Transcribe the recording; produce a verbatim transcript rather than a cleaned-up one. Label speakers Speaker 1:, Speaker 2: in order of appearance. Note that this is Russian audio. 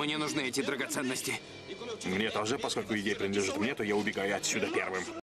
Speaker 1: Мне нужны эти драгоценности.
Speaker 2: Мне тоже, поскольку идея принадлежит мне, то я убегаю отсюда первым.